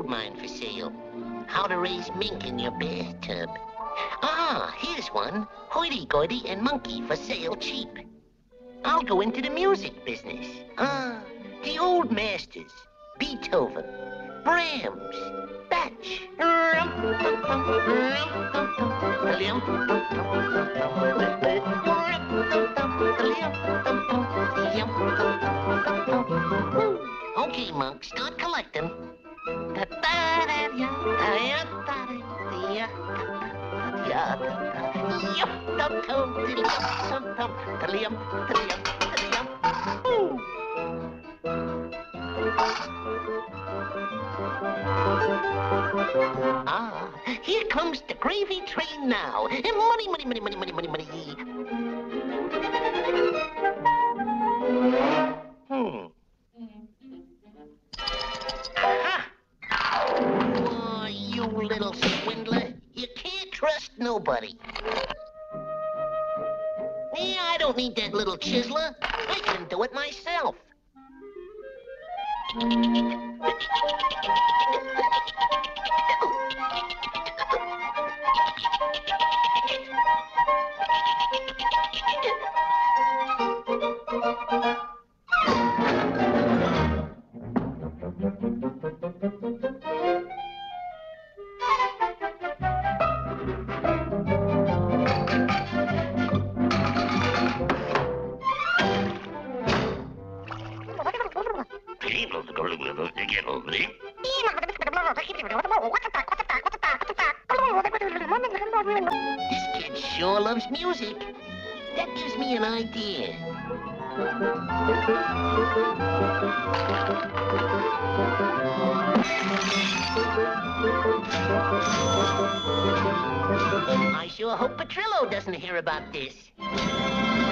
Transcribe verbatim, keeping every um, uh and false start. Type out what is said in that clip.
gold mine for sale. How to raise mink in your bathtub. Ah, here's one. Hurdy-Gurdy and monkey for sale cheap. I'll go into the music business. Ah, the old masters. Beethoven, Brahms, Bach. Okay, monk, start collecting. Ah, here comes the gravy train now. And money, money, money, money, money, money, money. Hmm. Aha! Oh, you little swindler. You can't trust nobody. Yeah, I don't need that little chiseler. I can do it myself. This kid sure loves music. That gives me an idea. I sure hope Petrillo doesn't hear about this.